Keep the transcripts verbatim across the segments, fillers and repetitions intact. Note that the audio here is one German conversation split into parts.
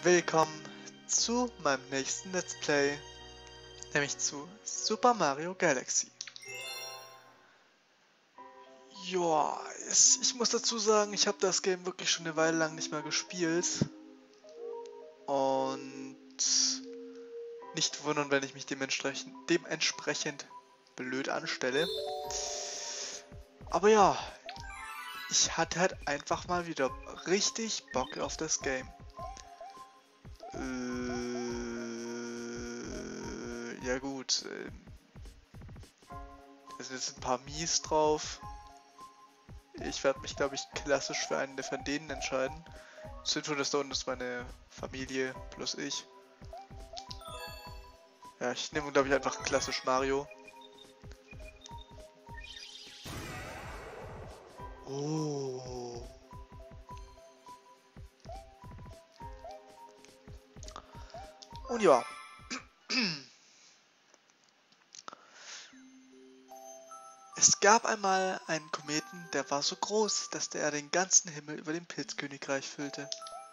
Willkommen zu meinem nächsten Let's Play, nämlich zu Super Mario Galaxy. Joa, es, ich muss dazu sagen, ich habe das Game wirklich schon eine Weile lang nicht mehr gespielt. Und nicht wundern, wenn ich mich dementsprechend, dementsprechend blöd anstelle. Aber ja, ich hatte halt einfach mal wieder richtig Bock auf das Game. Äh, ja gut, äh, da sind jetzt ein paar Mies drauf. Ich werde mich, glaube ich, klassisch für einen von denen entscheiden. Sinful da unten ist meine Familie plus ich. Ja, ich nehme, glaube ich, einfach klassisch Mario. Oh. Und ja. Es gab einmal einen Kometen, der war so groß, dass er den ganzen Himmel über dem Pilzkönigreich füllte.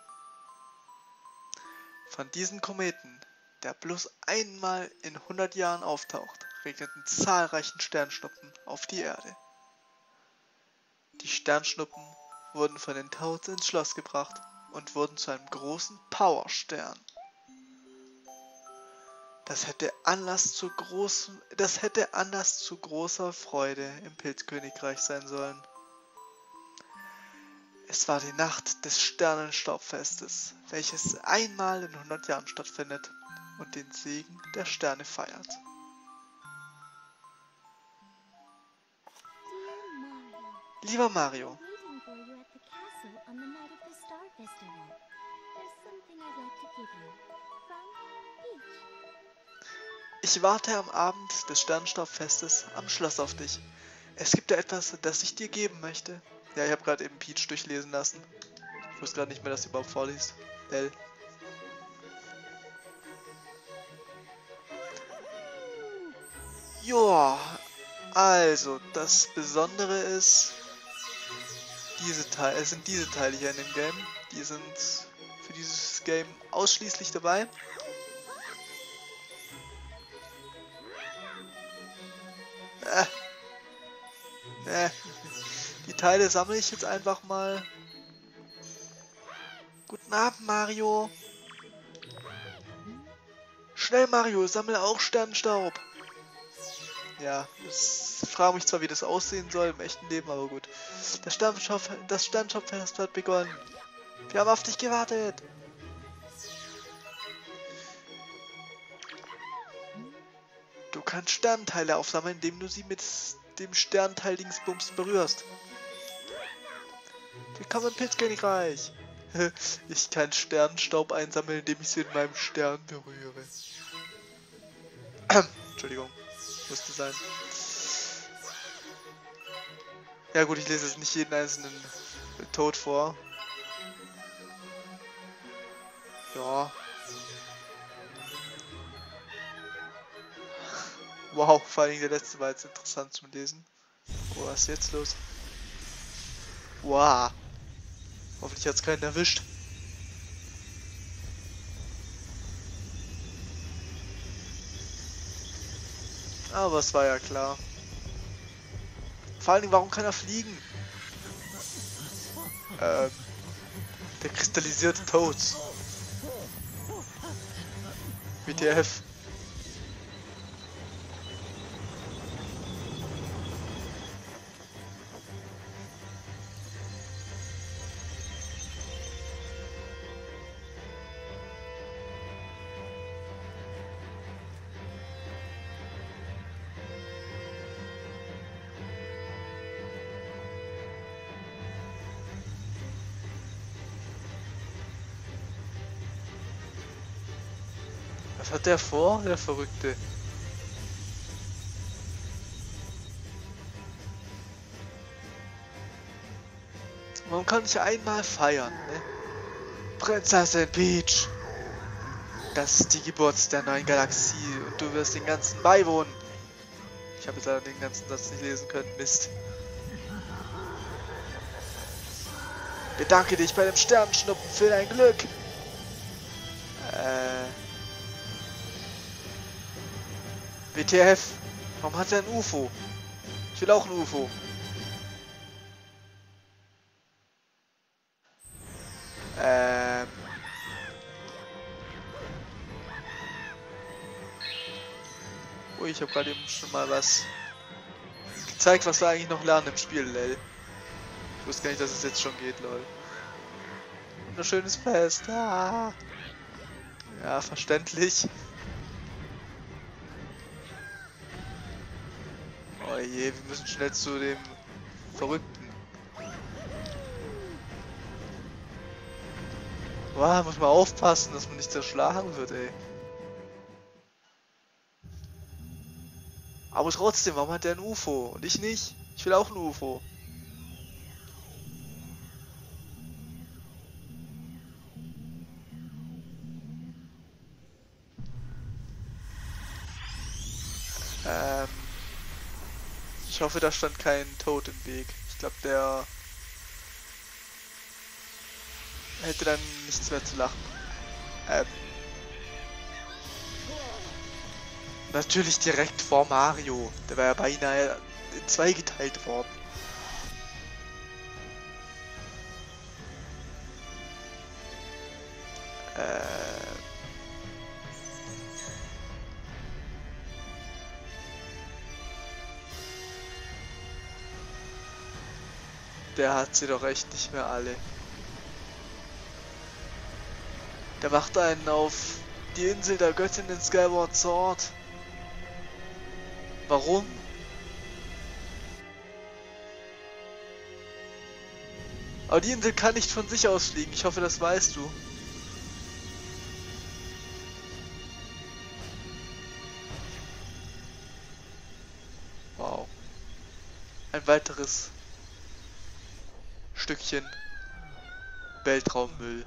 Von diesem Kometen, der bloß einmal in hundert Jahren auftaucht, regneten zahlreichen Sternschnuppen auf die Erde. Die Sternschnuppen wurden von den Toads ins Schloss gebracht und wurden zu einem großen Powerstern. Das hätte Anlass zu großem, das hätte Anlass zu großer Freude im Pilzkönigreich sein sollen. Es war die Nacht des Sternenstaubfestes, welches einmal in hundert Jahren stattfindet und den Segen der Sterne feiert. Lieber Mario, ich warte am Abend des Sternenstaubfestes am Schloss auf dich. Es gibt da etwas, das ich dir geben möchte. Ja, ich habe gerade eben Peach durchlesen lassen. Ich wusste gerade nicht mehr, dass sie überhaupt vorliest. L. Joa, also das Besondere ist, diese Teile, es sind diese Teile hier in dem Game. Die sind für dieses Game ausschließlich dabei. Äh. Äh. Die Teile sammle ich jetzt einfach mal. Guten Abend, Mario. Schnell, Mario, sammle auch Sternenstaub. Ja, ich frage mich zwar, wie das aussehen soll im echten Leben, aber gut. Das Sternenstaub, das Sternenstaubfest hat begonnen. Wir haben auf dich gewartet. Du kannst Sternenteile aufsammeln, indem du sie mit dem Sternenteil-Dingsbums berührst. Willkommen im Pilzkönigreich. Ich kann Sternenstaub einsammeln, indem ich sie in meinem Stern berühre. Entschuldigung, musste sein. Ja gut, ich lese jetzt nicht jeden einzelnen Toad vor. Ja. Wow, vor allem der letzte war jetzt interessant zum Lesen. Oh, was ist jetzt los? Wow. Hoffentlich hat es keinen erwischt. Aber es war ja klar. Vor allen Dingen, warum kann er fliegen? Ähm, der kristallisierte Toad. W T F. Was hat der vor, der Verrückte? Man kann sich einmal feiern, ne? Prinzessin Peach! Das ist die Geburt der neuen Galaxie und du wirst den ganzen beiwohnen. Ich habe jetzt leider den ganzen Satz nicht lesen können, Mist. Bedanke dich bei dem Sternenschnuppen für dein Glück. W T F? Warum hat er ein U F O? Ich will auch ein U F O. Ähm. Ui, ich habe gerade eben schon mal was gezeigt, was wir eigentlich noch lernen im Spiel, lol. Ich wusste gar nicht, dass es jetzt schon geht, lol. Ein schönes Fest. Ah. Ja, verständlich. Oh je, wir müssen schnell zu dem Verrückten. Boah, muss man aufpassen, dass man nicht zerschlagen wird, ey. Aber trotzdem, warum hat der ein U F O und ich nicht? Ich will auch ein U F O. Ähm, ich hoffe, da stand kein Tod im Weg. Ich glaube, der hätte dann nichts mehr zu lachen. Ähm, natürlich direkt vor Mario. Der war ja beinahe in zwei geteilt worden. Äh, der hat sie doch echt nicht mehr alle. Der macht einen auf die Insel der Göttin in Skyward Sword. Warum? Aber die Insel kann nicht von sich aus fliegen. Ich hoffe, das weißt du. Wow. Ein weiteres Stückchen Weltraummüll.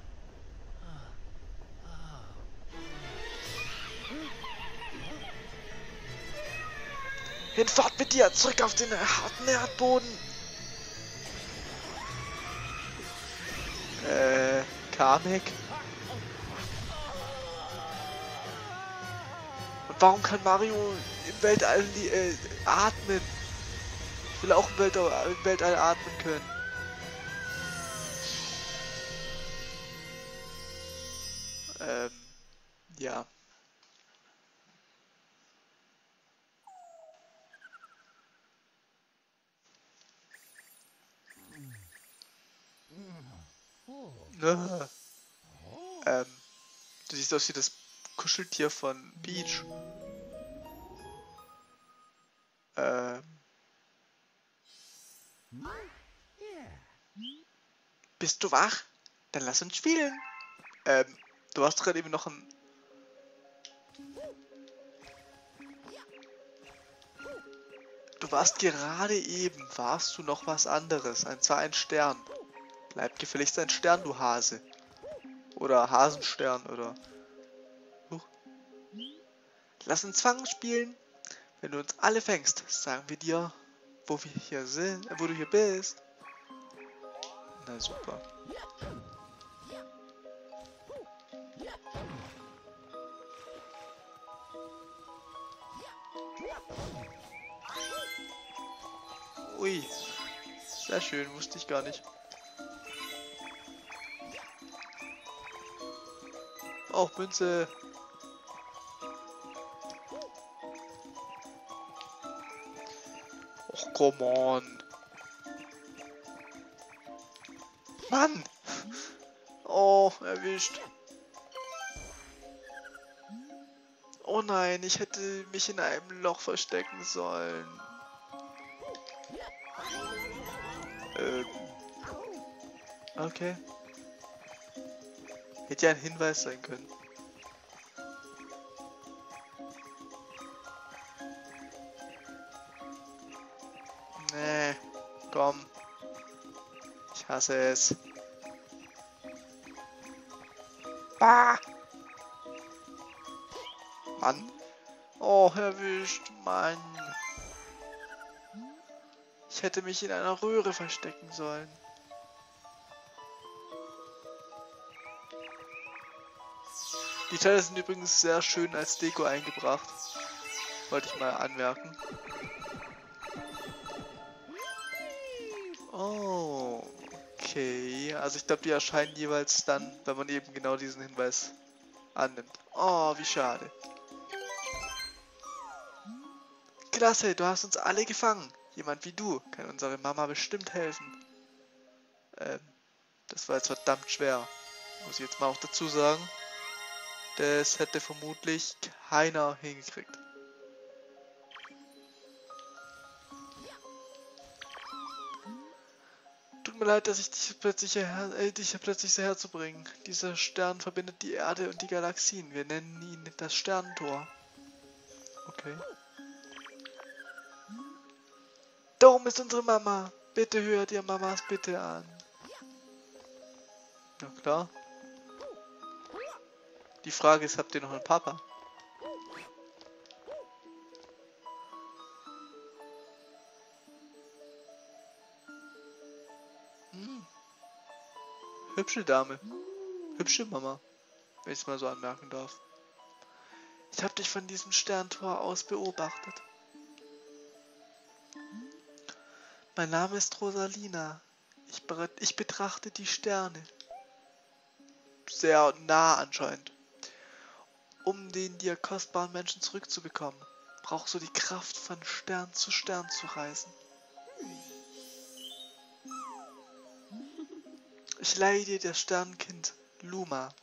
Hinfahrt mit dir! Zurück auf den harten Erdboden! Äh, Kamek? Und warum kann Mario im Weltall äh, atmen? Ich will auch im Weltall, im Weltall atmen können. Ähm, ja. Ah. Ähm, du siehst aus wie das Kuscheltier von Peach. Ähm. Bist du wach? Dann lass uns spielen. Ähm, du hast gerade eben noch ein... Du warst gerade eben, warst du noch was anderes. Und zwar ein Stern. Bleib gefälligst ein Stern, du Hase. Oder Hasenstern, oder... Huch. Lass uns Fangen spielen. Wenn du uns alle fängst, sagen wir dir, wo wir hier sind, äh, wo du hier bist. Na super. Ui. Sehr schön, wusste ich gar nicht. Auch Münze. Och, come on. Mann! Oh, erwischt. Oh nein, ich hätte mich in einem Loch verstecken sollen. Ähm. Okay. Hätte ja ein Hinweis sein können. Nee, komm. Ich hasse es. Bah! Mann. Oh, erwischt, Mann. Ich hätte mich in einer Röhre verstecken sollen. Die Teile sind übrigens sehr schön als Deko eingebracht. Wollte ich mal anmerken. Oh, okay. Also ich glaube, die erscheinen jeweils dann, wenn man eben genau diesen Hinweis annimmt. Oh, wie schade. Klasse, du hast uns alle gefangen. Jemand wie du kann unsere Mama bestimmt helfen. Ähm, das war jetzt verdammt schwer. Muss ich jetzt mal auch dazu sagen. Das hätte vermutlich keiner hingekriegt. Tut mir leid, dass ich dich plötzlich, her äh, dich plötzlich so herzubringen. Dieser Stern verbindet die Erde und die Galaxien. Wir nennen ihn das Sternentor. Okay. Da oben ist unsere Mama. Bitte hört ihr Mamas Bitte an. Ja klar. Die Frage ist, habt ihr noch einen Papa? Hm. Hübsche Dame. Hübsche Mama. Wenn ich es mal so anmerken darf. Ich habe dich von diesem Sterntor aus beobachtet. Mein Name ist Rosalina. Ich, ich betrachte die Sterne. Sehr nah anscheinend. Um den dir kostbaren Menschen zurückzubekommen, brauchst du die Kraft, von Stern zu Stern zu reisen. Ich leihe dir das Sternenkind Luma.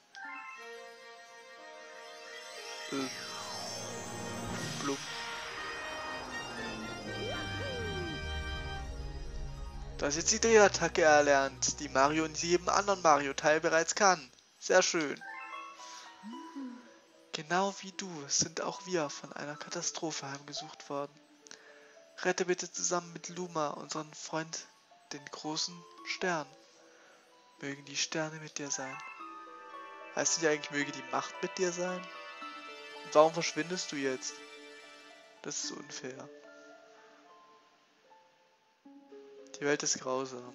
Ähm. Blum. Du hast jetzt die Drehattacke erlernt, die Mario in jedem anderen Mario-Teil bereits kann. Sehr schön. Genau wie du sind auch wir von einer Katastrophe heimgesucht worden. Rette bitte zusammen mit Luma, unseren Freund, den großen Stern. Mögen die Sterne mit dir sein. Heißt nicht eigentlich, möge die Macht mit dir sein? Und warum verschwindest du jetzt? Das ist unfair. Die Welt ist grausam.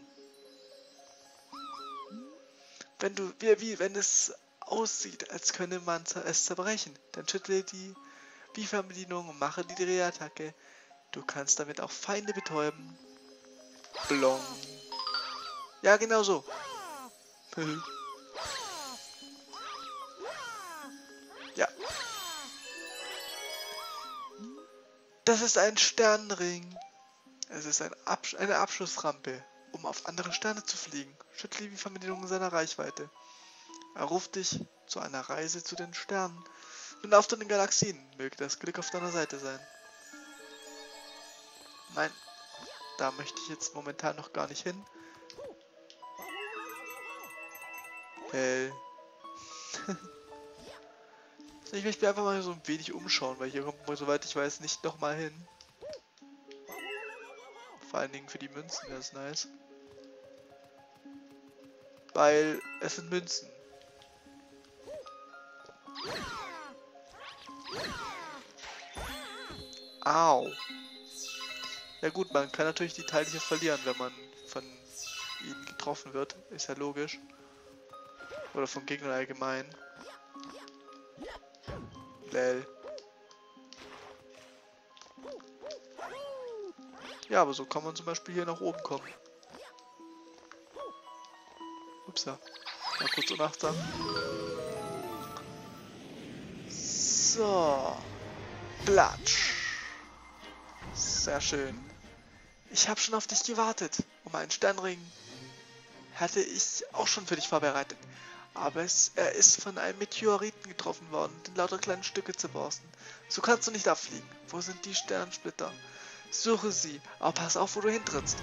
Wenn du, wie, wie, wenn es aussieht, als könne man es zerbrechen, dann schüttle die Wie-Fernbedienung und mache die Drehattacke. Du kannst damit auch Feinde betäuben. Blong. Ja, genau so. Ja. Das ist ein Sternenring. Es ist ein Absch eine Abschussrampe, um auf andere Sterne zu fliegen. Schüttle die Verbindung in seiner Reichweite. Er ruft dich zu einer Reise zu den Sternen und auf den Galaxien. Möge das Glück auf deiner Seite sein. Nein, da möchte ich jetzt momentan noch gar nicht hin. Äh. Ich möchte mir einfach mal so ein wenig umschauen, weil hier kommt man, soweit ich weiß, nicht nochmal hin. Vor allen Dingen für die Münzen wäre es nice. Weil es sind Münzen. Au. Ja gut, man kann natürlich die Teile hier verlieren, wenn man von ihnen getroffen wird. Ist ja logisch. Oder vom Gegner allgemein. Lel. Ja, aber so kann man zum Beispiel hier nach oben kommen. Upsa. Mal kurz unachtsam. So. Platsch. Sehr schön. Ich habe schon auf dich gewartet. Um einen Sternring hatte ich auch schon für dich vorbereitet. Aber es, er ist von einem Meteoriten getroffen worden und in lauter kleine Stücke zerborsten. So kannst du nicht abfliegen. Wo sind die Sternsplitter? Suche sie, aber pass auf, wo du hintrittst.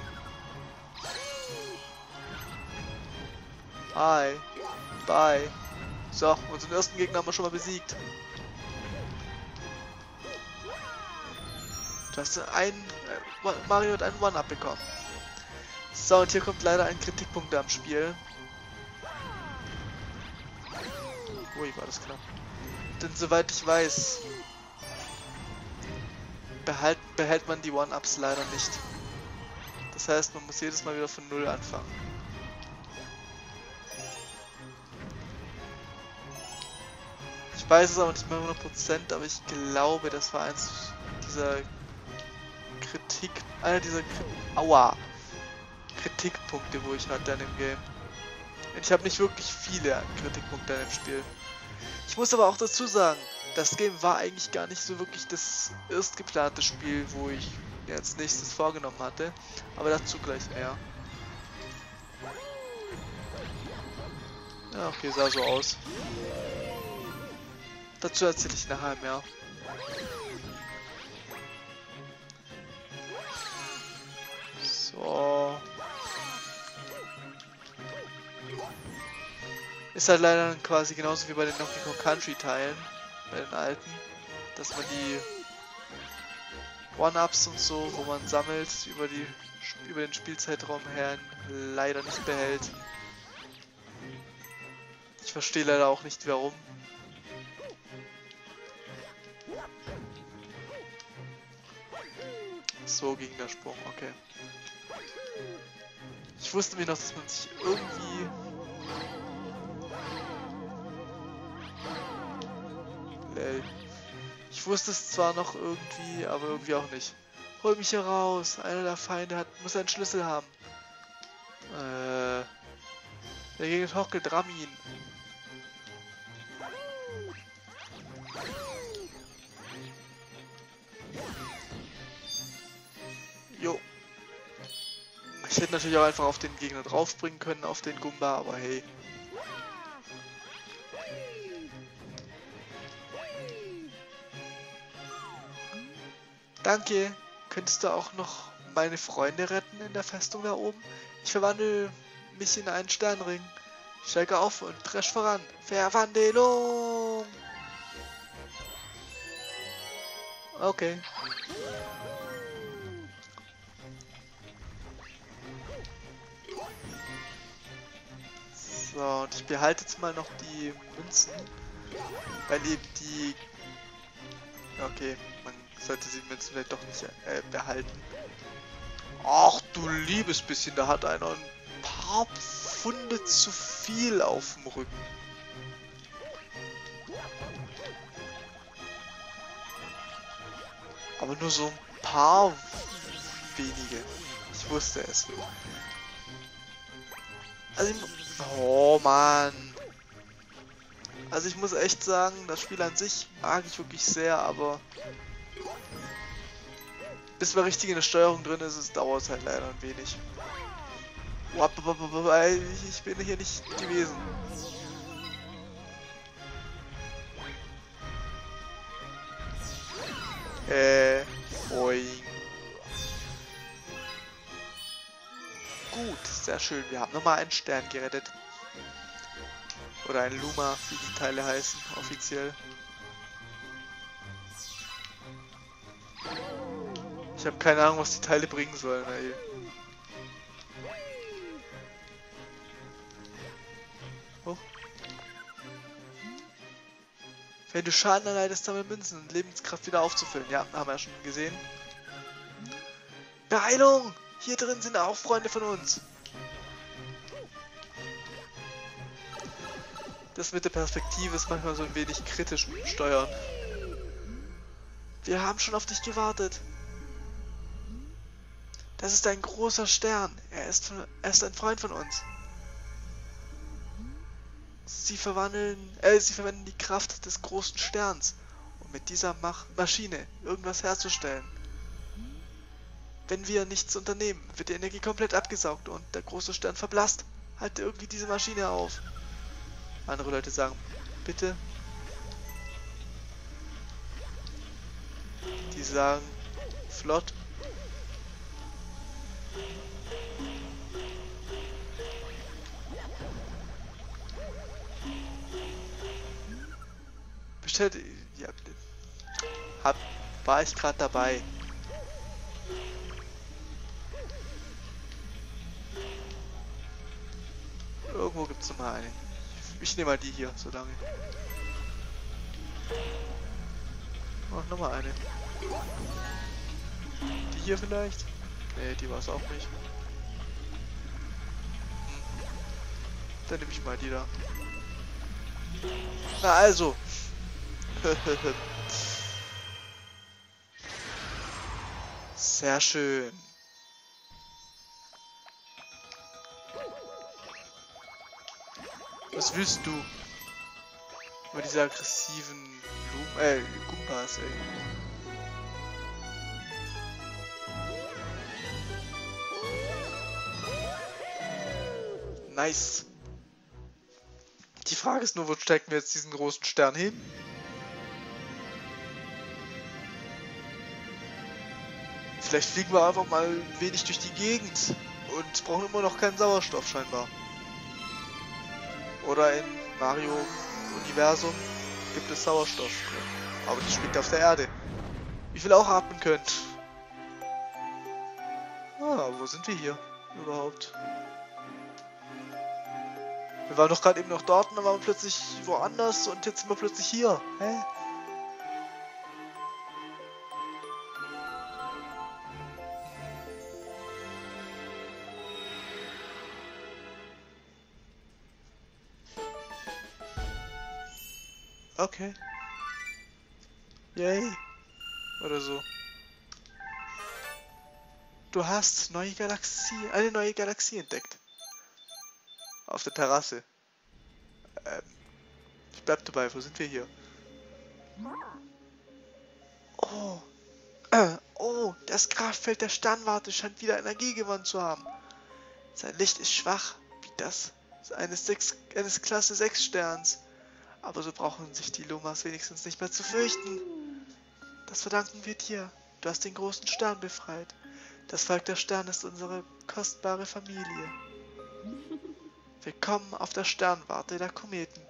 Hi. Bye. So, unseren ersten Gegner haben wir schon mal besiegt. Du hast ein... Äh, Mario hat einen One-Up bekommen. So, und hier kommt leider ein Kritikpunkt am Spiel. Ui, war das knapp. Denn soweit ich weiß, behält, behält man die One-Ups leider nicht. Das heißt, man muss jedes Mal wieder von Null anfangen. Ich weiß es aber nicht mehr hundert Prozent, aber ich glaube, das war eins dieser Kritik, einer dieser Kri Aua, Kritikpunkte, wo ich hatte an dem Game. Ich habe nicht wirklich viele Kritikpunkte an dem Spiel. Ich muss aber auch dazu sagen, das Game war eigentlich gar nicht so wirklich das erst geplante Spiel, wo ich mir als nächstes vorgenommen hatte. Aber dazu gleich eher. Ja, okay, sah so aus. Dazu erzähle ich nachher mehr. So. Ist halt leider quasi genauso wie bei den Donkey Kong Country Teilen, bei den alten, dass man die One-Ups und so, wo man sammelt, über die über den Spielzeitraum her leider nicht behält. Ich verstehe leider auch nicht warum. So ging der Sprung, okay. Ich wusste mir noch, dass man sich irgendwie... Lel. Ich wusste es zwar noch irgendwie, aber irgendwie auch nicht. Hol mich hier raus! Einer der Feinde hat, muss einen Schlüssel haben. Äh... Der Gegner hockelt, ramm ihn. Jo. Ich hätte natürlich auch einfach auf den Gegner draufspringen können, auf den Goomba, aber hey. Danke. Könntest du auch noch meine Freunde retten in der Festung da oben? Ich verwandle mich in einen Sternring. Steige auf und dresch voran. Verwandlung! Okay. So, und ich behalte jetzt mal noch die Münzen. Weil eben die... Okay, man sollte die Münzen vielleicht doch nicht äh, behalten. Ach du liebes bisschen, da hat einer ein paar Pfunde zu viel auf dem Rücken. Aber nur so ein paar wenige. Ich wusste es. Also ich, oh Mann. Also ich muss echt sagen, das Spiel an sich mag ich wirklich sehr, aber bis man richtig in der Steuerung drin ist, es dauert halt leider ein wenig. Ich bin hier nicht gewesen. Äh, boing. Gut, sehr schön. Wir haben nochmal einen Stern gerettet. Oder ein Luma, wie die Teile heißen, offiziell. Ich habe keine Ahnung, was die Teile bringen sollen, ey. Oh. Wenn du Schaden erleidest, damit Münzen und Lebenskraft wieder aufzufüllen. Ja, haben wir ja schon gesehen. Beeilung! Hier drin sind auch Freunde von uns. Das mit der Perspektive ist manchmal so ein wenig kritisch mit dem Steuern. Wir haben schon auf dich gewartet. Das ist ein großer Stern. Er ist, von, er ist ein Freund von uns. Sie verwandeln, äh, sie verwenden die Kraft des großen Sterns, um mit dieser Mach Maschine irgendwas herzustellen. Wenn wir nichts unternehmen, wird die Energie komplett abgesaugt und der große Stern verblasst. Halte irgendwie diese Maschine auf. Andere Leute sagen, bitte. Die sagen, flott. Bestellt, ja, hab, war ich gerade dabei. Irgendwo gibt es noch mal eine. Ich nehme mal die hier, so lange. Oh, nochmal eine. Die hier vielleicht? Ne, die war es auch nicht. Hm. Dann nehme ich mal die da. Na also. Sehr schön. Was willst du? Über diese aggressiven Blumen, äh, Gumpas, ey. Nice. Die Frage ist nur, wo stecken wir jetzt diesen großen Stern hin? Vielleicht fliegen wir einfach mal ein wenig durch die Gegend und brauchen immer noch keinen Sauerstoff scheinbar. Oder in Mario-Universum gibt es Sauerstoff. Aber das spielt auf der Erde. Wie viel auch atmen könnt. Ah, wo sind wir hier überhaupt? Wir waren doch gerade eben noch dort und dann waren wir plötzlich woanders und jetzt sind wir plötzlich hier. Hä? Okay. Yay. Oder so. Du hast neue Galaxie, eine neue Galaxie entdeckt. Auf der Terrasse. Ähm, ich bleib dabei, wo sind wir hier? Oh. Äh, oh, das Kraftfeld der Sternwarte scheint wieder Energie gewonnen zu haben. Sein Licht ist schwach, wie das eines, sechs, eines Klasse sechs Sterns. Aber so brauchen sich die Lumas wenigstens nicht mehr zu fürchten. Das verdanken wir dir. Du hast den großen Stern befreit. Das Volk der Sterne ist unsere kostbare Familie. Willkommen auf der Sternwarte der Kometen.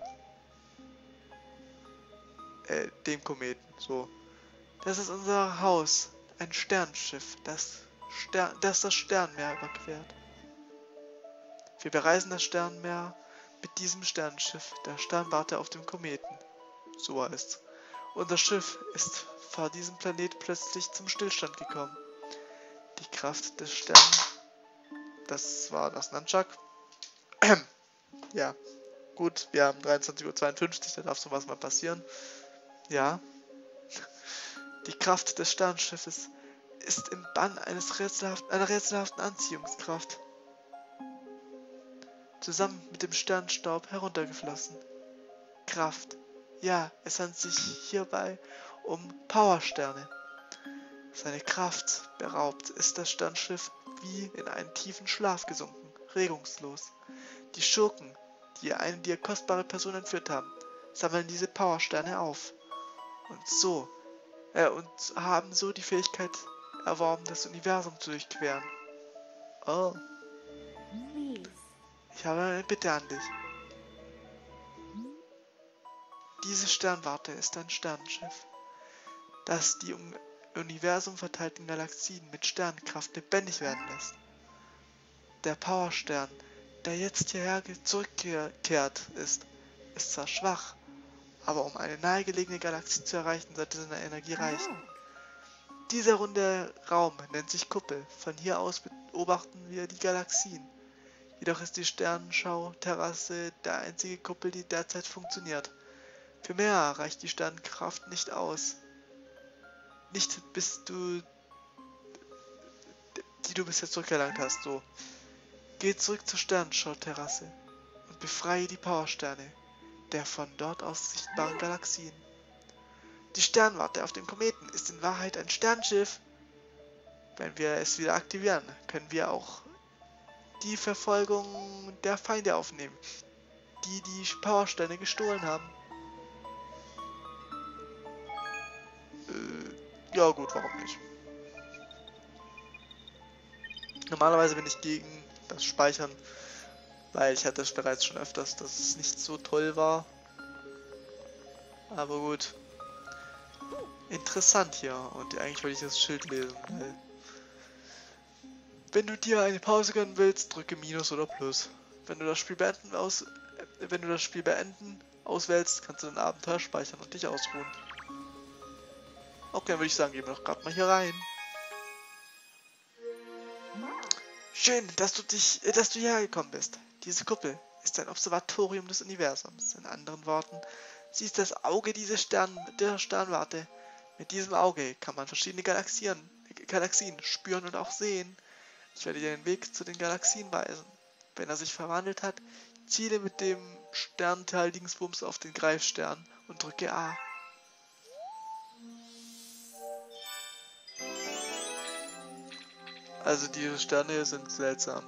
Äh, dem Kometen, so. Das ist unser Haus. Ein Sternschiff, das, Stern, das das Sternmeer überquert. Wir bereisen das Sternmeer mit diesem Sternenschiff, der Sternwarte auf dem Kometen. So heißt's. Unser Schiff ist vor diesem Planet plötzlich zum Stillstand gekommen. Die Kraft des Sterns... Das war das Nunchuck. Ja, gut, wir haben dreiundzwanzig Uhr zweiundfünfzig, da darf sowas mal passieren. Ja. Die Kraft des Sternschiffes ist im Bann eines rätselhaften, einer rätselhaften Anziehungskraft zusammen mit dem Sternstaub heruntergeflossen. Kraft. Ja, es handelt sich hierbei um Powersterne. Seine Kraft beraubt ist das Sternschiff wie in einen tiefen Schlaf gesunken, regungslos. Die Schurken, die eine dir kostbare Person entführt haben, sammeln diese Powersterne auf. Und so, äh, und haben so die Fähigkeit erworben, das Universum zu durchqueren. Oh. Ich habe eine Bitte an dich. Diese Sternwarte ist ein Sternenschiff, das die im Universum verteilten Galaxien mit Sternenkraft lebendig werden lässt. Der Powerstern, der jetzt hierher zurückgekehrt ist, ist zwar schwach, aber um eine nahegelegene Galaxie zu erreichen, sollte seine Energie reichen. Dieser runde Raum nennt sich Kuppel. Von hier aus beobachten wir die Galaxien. Jedoch ist die Sternenschau-Terrasse der einzige Kuppel, die derzeit funktioniert. Für mehr reicht die Sternenkraft nicht aus. Nicht bis du... die du bis jetzt zurückerlangt hast, so. Geh zurück zur Sternenschau-Terrasse und befreie die Powersterne der von dort aus sichtbaren Galaxien. Die Sternwarte auf dem Kometen ist in Wahrheit ein Sternschiff. Wenn wir es wieder aktivieren, können wir auch die Verfolgung der Feinde aufnehmen, die die Powersterne gestohlen haben. Äh, ja gut, warum nicht? Normalerweise bin ich gegen das Speichern, weil ich hatte es bereits schon öfters, dass es nicht so toll war. Aber gut. Interessant hier. Und eigentlich wollte ich das Schild lesen, weil... Wenn du dir eine Pause gönnen willst, drücke Minus oder Plus. Wenn du das Spiel beenden aus... Äh, wenn du das Spiel beenden auswählst, kannst du dein Abenteuer speichern und dich ausruhen. Okay, dann würde ich sagen, gehen wir doch gerade mal hier rein. Schön, dass du dich, äh, dass du hierher gekommen bist. Diese Kuppel ist ein Observatorium des Universums. In anderen Worten, sie ist das Auge dieser Stern, der Sternwarte. Mit diesem Auge kann man verschiedene Galaxien, Galaxien spüren und auch sehen. Ich werde dir den Weg zu den Galaxien weisen. Wenn er sich verwandelt hat, ziele mit dem Sternteil Dingsbums auf den Greifstern und drücke A. Also diese Sterne sind seltsam.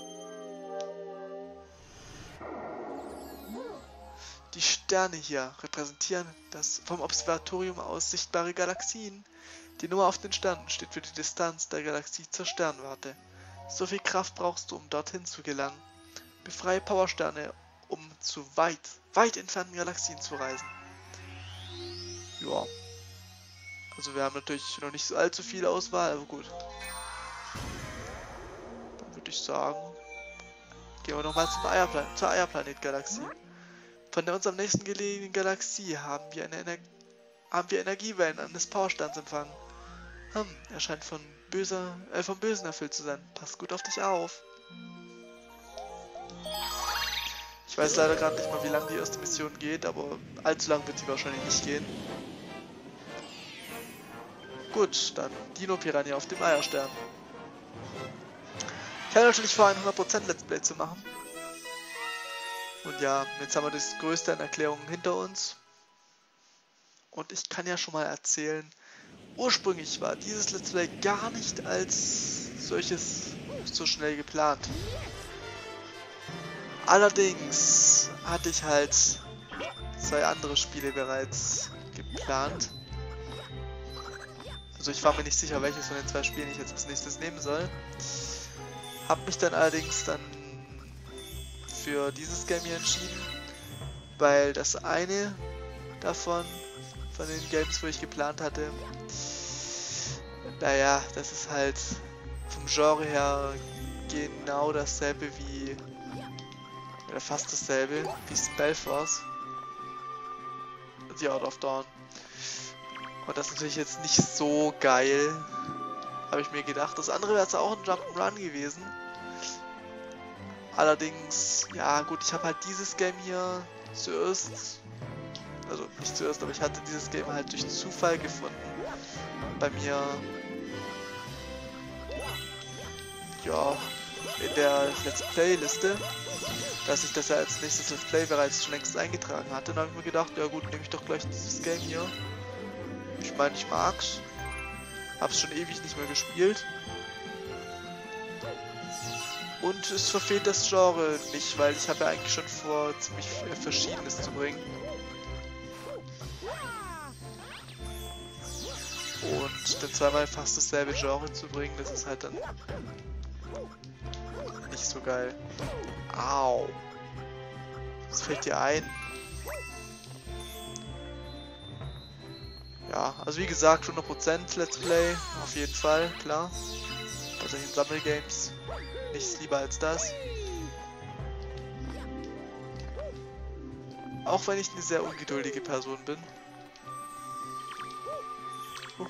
Die Sterne hier repräsentieren das vom Observatorium aus sichtbare Galaxien. Die Nummer auf den Sternen steht für die Distanz der Galaxie zur Sternwarte. So viel Kraft brauchst du, um dorthin zu gelangen. Befreie Powersterne, um zu weit, weit entfernten Galaxien zu reisen. Ja. Also wir haben natürlich noch nicht so allzu viel Auswahl, aber gut. Dann würde ich sagen, gehen wir nochmal zum Eierplan zur Eierplanet-Galaxie. Von der uns am nächsten gelegenen Galaxie haben wir, eine Ener haben wir Energiewellen eines Powersterns empfangen. Hm, er scheint von böser, äh, vom Bösen erfüllt zu sein. Pass gut auf dich auf. Ich weiß leider gerade nicht mal, wie lange die erste Mission geht, aber allzu lang wird sie wahrscheinlich nicht gehen. Gut, dann Dino Piranha auf dem Eierstern. Ich hatte natürlich vor, ein hundert Prozent Let's Play zu machen. Und ja, jetzt haben wir das Größte an Erklärungen hinter uns. Und ich kann ja schon mal erzählen, ursprünglich war dieses Let's Play gar nicht als solches so schnell geplant. Allerdings hatte ich halt zwei andere Spiele bereits geplant. Also ich war mir nicht sicher, welches von den zwei Spielen ich jetzt als nächstes nehmen soll. Hab mich dann allerdings dann für dieses Game hier entschieden, weil das eine davon, von den Games, wo ich geplant hatte, naja, das ist halt vom Genre her genau dasselbe wie, oder fast dasselbe wie Spellforce, The Out of Dawn. Und das ist natürlich jetzt nicht so geil, habe ich mir gedacht. Das andere wäre jetzt auch ein Jump'n'Run gewesen. Allerdings, ja gut, ich habe halt dieses Game hier zuerst, also nicht zuerst, aber ich hatte dieses Game halt durch Zufall gefunden. Bei mir, ja, in der Let's Play Liste, dass ich das ja als nächstes Let's Play bereits schon längst eingetragen hatte. Dann habe ich mir gedacht, ja gut, nehme ich doch gleich dieses Game hier. Ich meine, ich mag's. Hab's schon ewig nicht mehr gespielt. Und es verfehlt das Genre nicht, weil ich habe ja eigentlich schon vor, ziemlich Verschiedenes zu bringen. Und dann zweimal fast dasselbe Genre zu bringen, das ist halt dann nicht so geil. Au! Was fällt dir ein? Ja, also wie gesagt, hundert Prozent Let's Play, auf jeden Fall, klar. Bei solchen Sammelgames. Nichts lieber als das. Auch wenn ich eine sehr ungeduldige Person bin. Oh.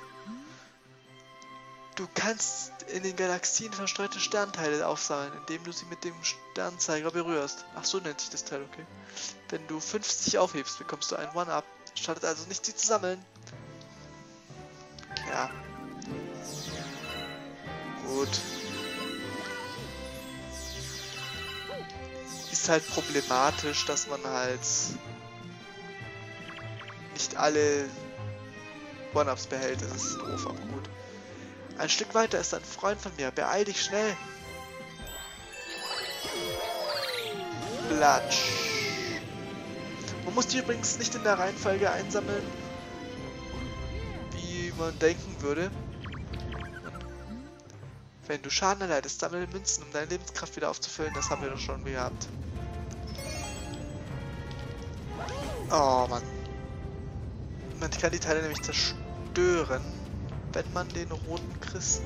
Du kannst in den Galaxien verstreute Sternteile aufsammeln, indem du sie mit dem Sternzeiger berührst. Ach so nennt sich das Teil, okay. Wenn du fünfzig aufhebst, bekommst du ein One-Up. Schadet also nicht, sie zu sammeln. Ja. Gut. Ist halt problematisch, dass man halt nicht alle One-Ups behält. Das ist doof, aber gut. Ein Stück weiter ist ein Freund von mir. Beeil dich schnell. Platsch. Man muss die übrigens nicht in der Reihenfolge einsammeln, wie man denken würde. Wenn du Schaden erleidest, sammle Münzen, um deine Lebenskraft wieder aufzufüllen. Das haben wir doch schon gehabt. Oh Mann. Man kann die Teile nämlich zerstören, wenn man den roten Christen...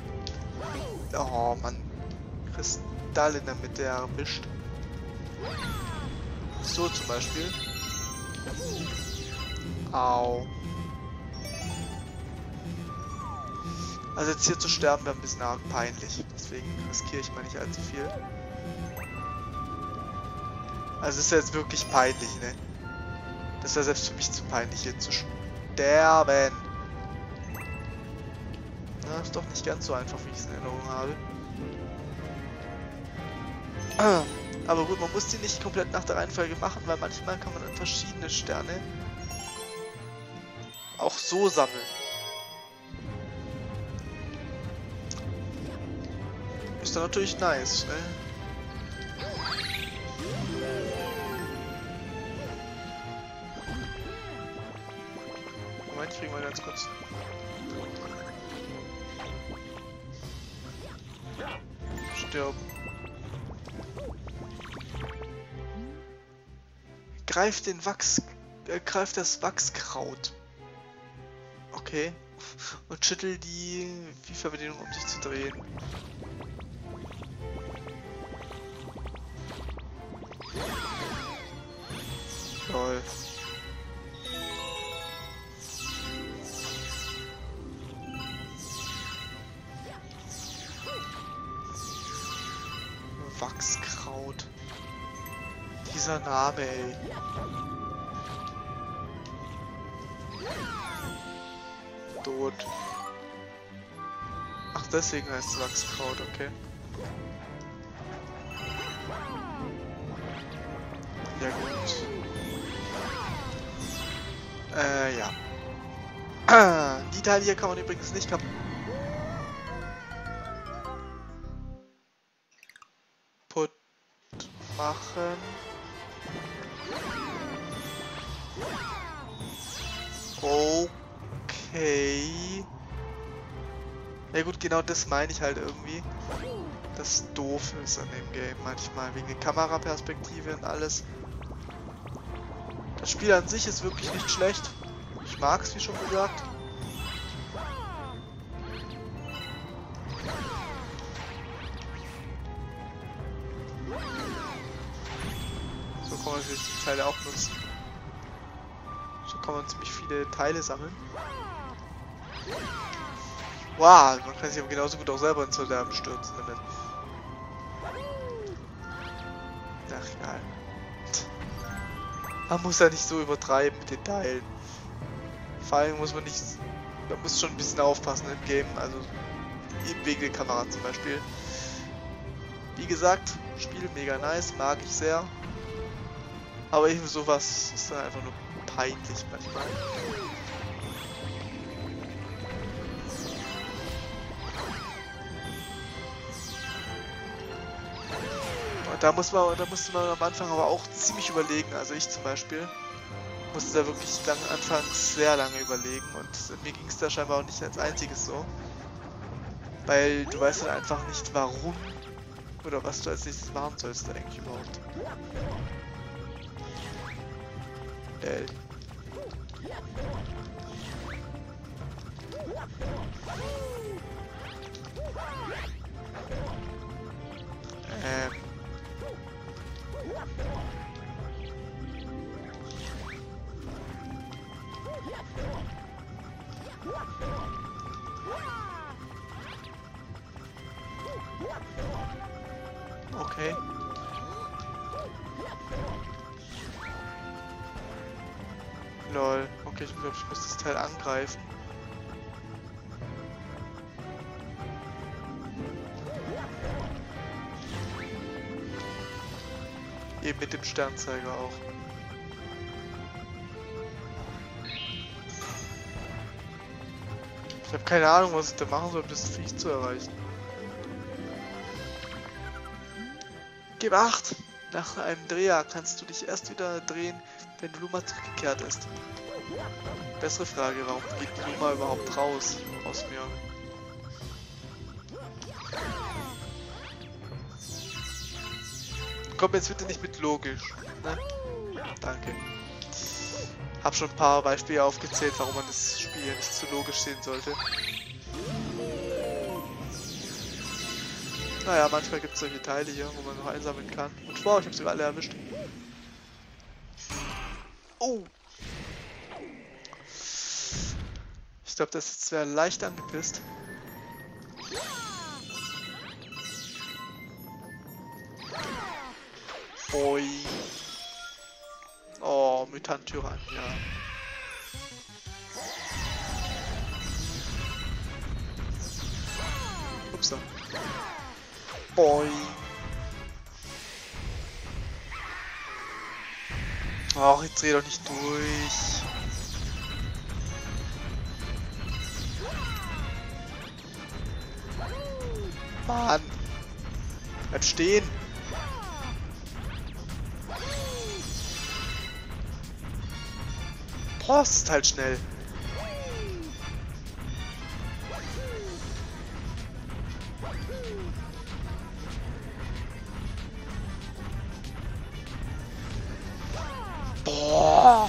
Oh Mann. Kristall in der Mitte erwischt. So zum Beispiel. Au. Also jetzt hier zu sterben wäre ein bisschen arg peinlich. Deswegen riskiere ich mal nicht allzu viel. Also es ist ja jetzt wirklich peinlich, ne? Das wäre selbst für mich zu peinlich, hier zu sterben. Ja, ist doch nicht ganz so einfach, wie ich es in Erinnerung habe. Aber gut, man muss die nicht komplett nach der Reihenfolge machen, weil manchmal kann man dann verschiedene Sterne auch so sammeln. Ist dann natürlich nice, ne? Moment, ich krieg mal ganz kurz. Stirb. Greift den Wachs... Äh, greift das Wachskraut. Okay. Und schüttel die FIFA-Bedienung, um sich zu drehen. Toll. Wachskraut. Dieser Name, ey. Tot. Ach, deswegen heißt es Wachskraut, okay. Ja gut. Äh, ja. Die Teile hier kann man übrigens nicht kaputt machen. Okay. Ja gut, genau das meine ich halt irgendwie. Das doof ist an dem Game manchmal, wegen der Kameraperspektive und alles. Das Spiel an sich ist wirklich nicht schlecht. Ich mag es, wie schon gesagt. So kann man sich die Teile auch nutzen. So kann man ziemlich viele Teile sammeln. Wow, man kann sich aber genauso gut auch selber ins Verderben stürzen damit. Ach, egal. Man muss ja nicht so übertreiben mit den Teilen. Vor allem muss man nicht... Man muss schon ein bisschen aufpassen im Game, also eben wegen der Kamera zum Beispiel. Wie gesagt, Spiel mega nice, mag ich sehr. Aber eben sowas ist dann einfach nur peinlich manchmal. Da muss man, da musste man am Anfang aber auch ziemlich überlegen. Also ich zum Beispiel musste da wirklich lang, anfangs sehr lange überlegen und mir ging es da scheinbar auch nicht als einziges so. Weil du weißt dann einfach nicht warum oder was du als nächstes machen sollst da eigentlich überhaupt. Äh. Ähm. Okay. Lol. Okay, ich glaube, ich muss das Teil angreifen. Eben mit dem Sternzeiger auch. Ich habe keine Ahnung, was ich da machen soll, um das Viech zu erreichen. Gib acht! Nach einem Dreher kannst du dich erst wieder drehen, wenn Luma zurückgekehrt ist. Bessere Frage, warum geht Luma überhaupt raus aus mir? Komm jetzt bitte nicht mit logisch, ne? Danke. Hab schon ein paar Beispiele aufgezählt, warum man das Spiel ja nicht zu logisch sehen sollte. Naja, manchmal gibt es solche Teile hier, wo man noch einsammeln kann. Und wow, ich habe sie alle erwischt. Oh! Ich glaube, das ist zwar leicht angepisst. Oi. Oh, Mutant-Tyrann, ja. Upsa. Boing. Ach, jetzt dreh doch nicht durch. Mann. Bleib stehen. Post halt schnell. Boah.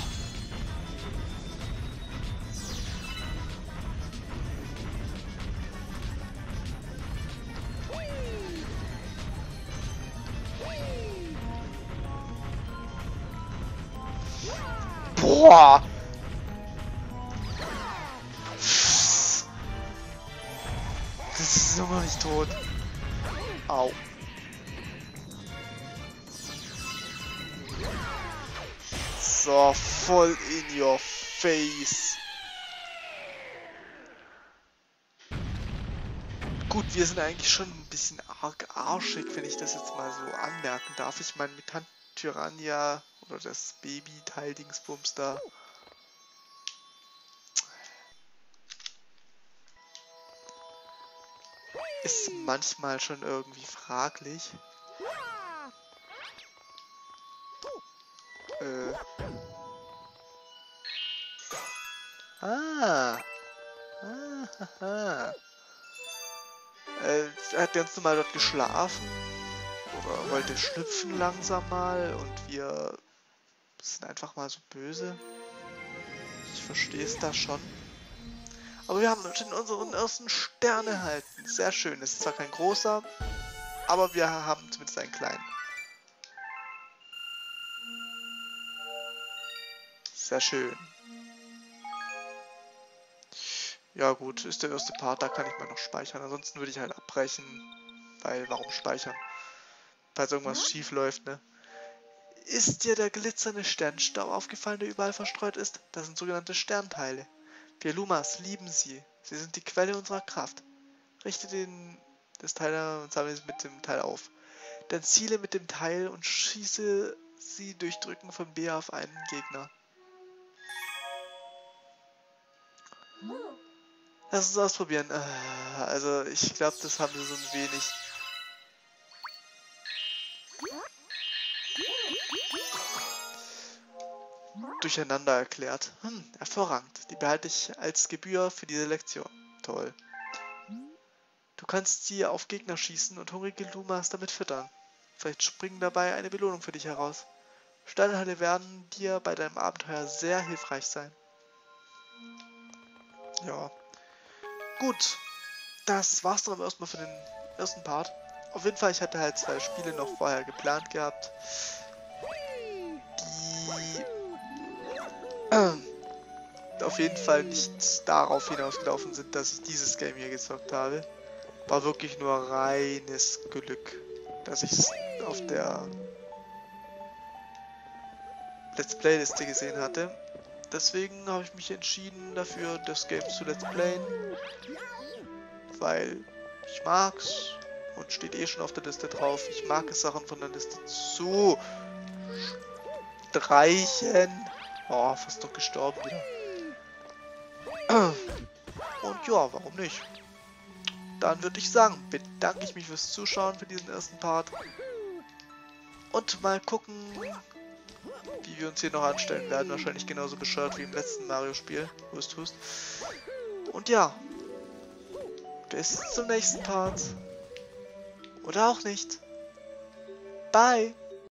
Boah. Das ist immer nicht tot. Au. So, voll in your face. Gut, wir sind eigentlich schon ein bisschen arg arschig, wenn ich das jetzt mal so anmerken darf. Ich meine, mit Tante Tyrannia oder das Baby-Teil-Dingsbums da. Ist manchmal schon irgendwie fraglich. Äh. Ah. Ah, haha. Äh, er hat ganz normal dort geschlafen. Oder wollte schlüpfen langsam mal. Und wir sind einfach mal so böse. Ich verstehe es da schon. Aber wir haben schon unseren ersten Stern erhalten. Sehr schön. Es ist zwar kein großer, aber wir haben zumindest einen kleinen. Sehr schön. Ja gut, ist der erste Part, da kann ich mal noch speichern. Ansonsten würde ich halt abbrechen. Weil, warum speichern? Falls irgendwas schief läuft, ne? Ist dir der glitzernde Sternstaub aufgefallen, der überall verstreut ist? Das sind sogenannte Sternteile. Wir Lumas lieben sie. Sie sind die Quelle unserer Kraft. Richte den, das Teil und sammle es mit dem Teil auf. Dann ziele mit dem Teil und schieße sie durch Drücken von B auf einen Gegner. Lass uns ausprobieren. Also ich glaube, das haben wir so ein wenig... durcheinander erklärt. Hm, hervorragend. Die behalte ich als Gebühr für diese Lektion. Toll. Du kannst sie auf Gegner schießen und hungrige Lumas damit füttern. Vielleicht springen dabei eine Belohnung für dich heraus. Steinhalle werden dir bei deinem Abenteuer sehr hilfreich sein. Ja. Gut. Das war's dann aber erstmal für den ersten Part. Auf jeden Fall, ich hatte halt zwei Spiele noch vorher geplant gehabt. Die auf jeden Fall nicht darauf hinausgelaufen sind, dass ich dieses Game hier gezockt habe. War wirklich nur reines Glück, dass ich es auf der Let's Play Liste gesehen hatte. Deswegen habe ich mich entschieden dafür, das Game zu Let's Playen, weil ich mag's und steht eh schon auf der Liste drauf. Ich mag es, Sachen von der Liste zu streichen. Oh, fast doch gestorben wieder. Und ja, warum nicht? Dann würde ich sagen, bedanke ich mich fürs Zuschauen für diesen ersten Part. Und mal gucken, wie wir uns hier noch anstellen werden. Wahrscheinlich genauso bescheuert wie im letzten Mario-Spiel, wo es tust. Und ja, bis zum nächsten Part. Oder auch nicht. Bye!